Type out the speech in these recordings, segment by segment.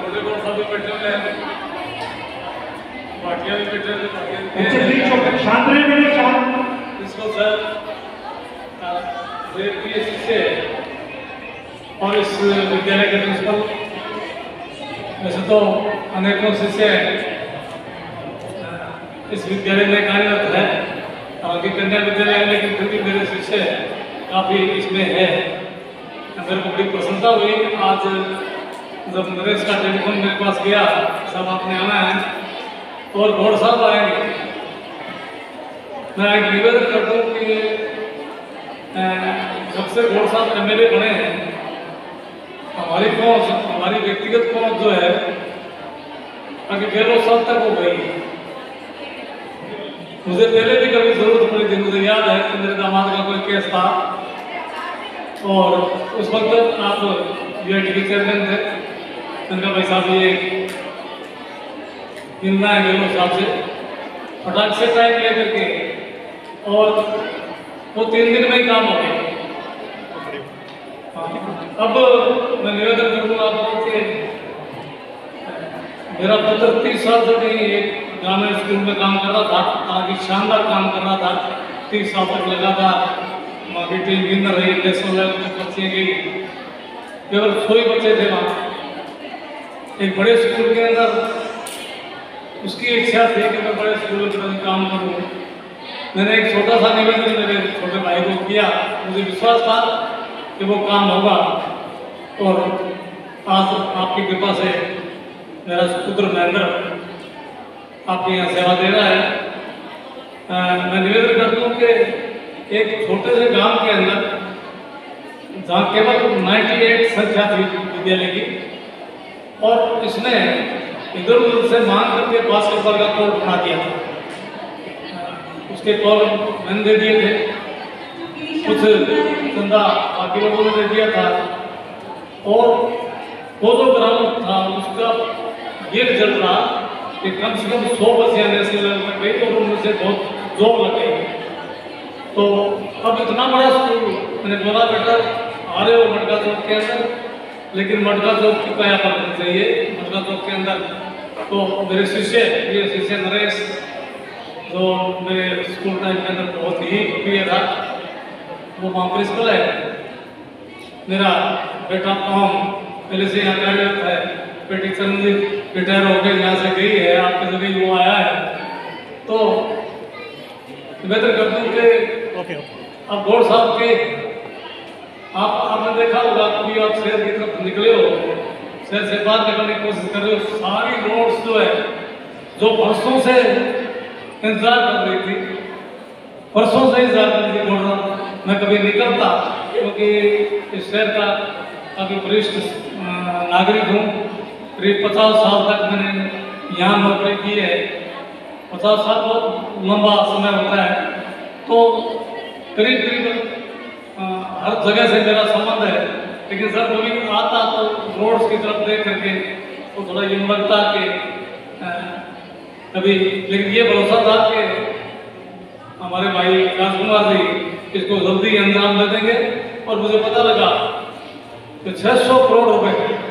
छोटे कौन सा भी बैठे हुए हैं, बाटियाँ भी बैठे हुए शांत रहे मेरे शांत। इसको सर मेरे प्रिय शिष्य और इस विद्यालय के प्रिंसिपल, वैसे तो अनेकों शिष्य इस विद्यालय में कार्यरत है, हालांकि कन्या विद्यालय है, लेकिन फिर भी मेरे शिष्य काफ़ी इसमें है। मेरे को बड़ी प्रसन्नता हुई आज जब नरेश का टेलीफोन मेरे पास गया, सब आपने आना है और घोड़ साहब आएंगे। मैं एक निवेदन करता हूँ कि जब से घोड़ साहब MLA बने हैं, हमारी पहुँच, हमारी व्यक्तिगत पहुँच जो है आगे 11 साल तक हो गई। मुझे पहले भी कभी जरूरत पड़ी थी, मुझे याद है कि मेरे दामाद का कोई केस था और उस वक्त आप UIT के चेयरमैन थे। उनका भाई साहब ये मिलना है गेलो साहब से फटाक से टाइम लेकर के, और वो 3 दिन में ही काम हो गया। अब मैं निवेदन करूँगा आपको कि मेरा पुत्र 30 साल से कहीं एक ग्रामीण स्कूल में काम कर रहा था, आगे शानदार काम कर रहा था, 30 साल तक लगा था। वहाँ की टीम विनर रही, नेशनल लेवल तक बच्चियाँ गई, केवल 100 ही बच्चे थे वहाँ। एक बड़े स्कूल के अंदर उसकी इच्छा थी कि मैं बड़े स्कूल में काम करूँ। मैंने एक छोटा सा निवेदन मेरे छोटे भाई को किया, मुझे विश्वास था कि वो काम होगा, और आज आपकी कृपा से मेरा पुत्र महेंद्र आपके यहाँ सेवा दे रहा है। मैं निवेदन करता हूँ कि एक छोटे से गांव के अंदर जहाँ केवल 98 संख्या थी विद्यालय की, और इसने इधर उधर से मांग करके बास्केटबॉल का कोर्ट बना दिया था। उसके कॉल मैंने दे दिए थे, कुछ चंदा बाकी लोगों ने दे दिया था, और वो जो ग्राउंड था उसका ये रिजल्ट रहा कि कम से कम 100 बच्चियाँ नेशनल लेवल में गई, और उनमें से बहुत जॉब लग गई। तो अब इतना बड़ा स्कूल, मैंने बोला बेटा आ रहे हो मटका चौक के अंदर, लेकिन मटका चौक की काया पलटनी चाहिए मटका चौक के अंदर। तो मेरे शिष्य, ये शिष्य नरेश, जो मेरे स्कूल टाइम के अंदर बहुत ही प्रिय था, वो वहाँ प्रिंसिपल है। मेरा बेटा ओम पहले से यहाँ कार्यरत है, बेटी चंद्रजीत रिटायर होकर यहाँ से गई है, आपके जगह वो आया है। तो निवेदन करता हूँ कि अब घोड़ साहब के आपने देखा होगा, कभी आप शहर की तरफ निकले हो, शहर से बाहर निकलने की कोशिश कर रहे हो, सारी रोड्स जो है जो बरसों से इंतजार कर रही थी, बरसों से इंतजार कर रही थी घोड़ साहब, मैं कभी निकलता, क्योंकि इस शहर का काफ़ी वरिष्ठ नागरिक हूँ। करीब 50 साल तक मैंने यहाँ नौकरी की है। 50 साल बहुत लंबा समय होता है, तो करीब करीब हर जगह से मेरा संबंध है। लेकिन सर कभी आता तो रोड्स की तरफ देख करके तो थोड़ा यूँ लगता कि कभी, लेकिन ये भरोसा था कि हमारे भाई राजकुमार जी इसको जल्दी अंजाम दे देंगे। और मुझे पता लगा कि 600 करोड़ रुपए,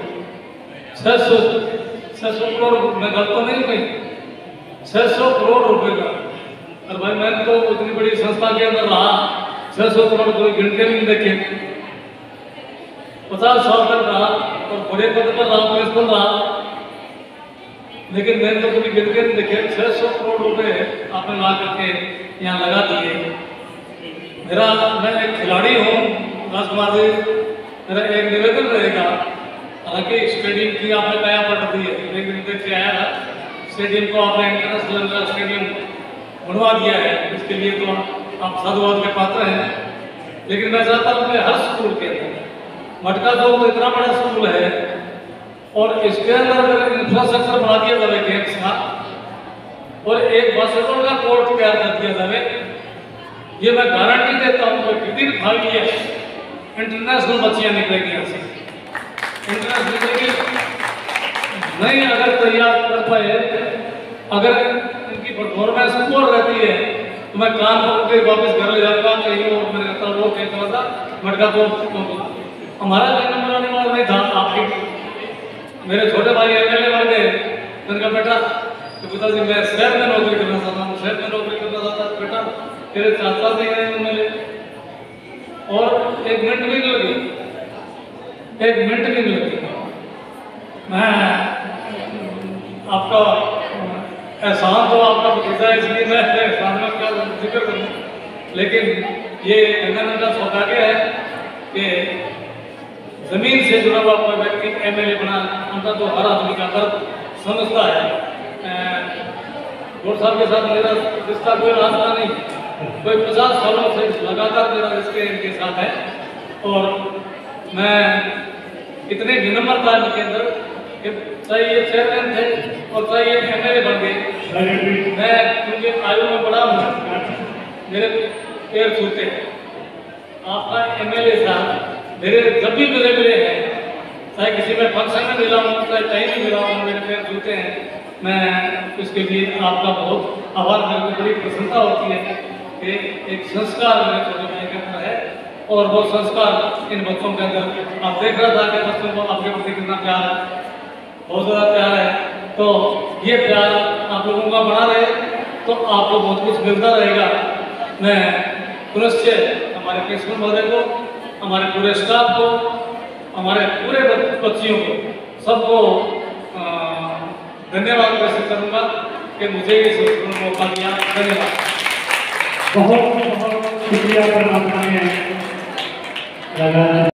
600 करोड़, मैं गलत तो नहीं भाई, 600 करोड़ रुपए का। और भाई मैंने तो इतनी बड़ी संस्था के अंदर रहा, 600 करोड़ कोई गिनते नहीं देखे। 50 साल तक रहा और बड़े पद पर रहा, प्रिंसिपल रहा, लेकिन मैंने तो कभी गिनते नहीं देखे। 600 करोड़ रुपए आपने ला करके यहाँ लगा दिए। मैं एक खिलाड़ी हूँ राजकुमार जी, मेरा एक निवेदन रहेगा, हालांकि स्टेडियम की आपने काया पलट दी है, एक दिन देख के आया था, स्टेडियम को आपने इंटरनेशनल स्टेडियम बनवा दिया है, इसके लिए तो आप साधुवाद के पात्र हैं। लेकिन मैं चाहता हूँ कि हर स्कूल के अंदर, मटका चौक तो इतना बड़ा स्कूल है, और इसके अंदर अगर इंफ्रास्ट्रक्चर बना दिया जाए गेम्स का, और एक बास्केटबॉल का कोर्ट तैयार कर दिया जाए, ये मैं गारंटी देता हूँ कि विदिन 5 ईयर इंटरनेशनल बच्चियाँ निकलेंगी यहाँ से। इंटरनेशनल नहीं अगर तैयार कर पाए, अगर इनकी परफॉर्मेंस पुअर रहती है, तो मैं काम करके वापस घर ले जाऊँगा। कहीं और मैंने कहता वो कहीं था मटका तो हमारा कोई नंबर आने वाला नहीं था, आपकी मेरे छोटे भाई एमएलए बन गए। मैंने कहा बेटा तो पिताजी मैं शहर में नौकरी करना चाहता हूँ, शहर में नौकरी करना चाहता हूँ। बेटा तेरे चाचा जी गए एमएलए, और एक मिनट भी नहीं लगी, एक मिनट भी नहीं लगी। मैं आपका एहसान तो आपका भतीजा है, इसलिए मैं एहसान का क्या जिक्र करूँ, लेकिन ये कहने का सौभाग्य है कि जमीन से जुड़ा हुआ कोई व्यक्ति एमएलए बना, उनका तो हर आदमी का दर्द समझता है। गोड साहब के साथ मेरा रिश्ता कोई रास्ता नहीं, कोई 50 सालों से लगातार मेरा रिश्ते इनके साथ है, और मैं इतने विनम्रता के अंदर कि चाहे ये चेयरमैन थे और चाहे ये एमएलए बन गए, मैं क्योंकि आयु में बड़ा हूँ, मेरे पैर छूते हैं। आपका एमएलए साहब मेरे जब भी मिले हैं, चाहे किसी में फंक्शन में मिला हूँ, चाहे कहीं भी मिला हूँ, मेरे पैर छूते हैं। मैं उसके लिए आपका बहुत आभार, मेरे को बड़ी प्रसन्नता होती है कि एक संस्कार मेरे छोटे भाई के अंदर है, और वो संस्कार इन बच्चों के अंदर आप देख रहा था कि बच्चों को आपके प्रति कितना प्यार है, बहुत ज़्यादा प्यार है। तो ये प्यार आप लोगों का बना रहे तो आपको बहुत कुछ मिलता रहेगा। मैं पुनश्च हमारे प्रिंसिपल महोदय को, हमारे पूरे स्टाफ को, हमारे पूरे बच्चियों को, सबको धन्यवाद प्रस्तुत करूँगा कि मुझे ये संपूर्ण मौका दिया। धन्यवाद। बहुत बहुत शुक्रिया परमात्मा ने लगा।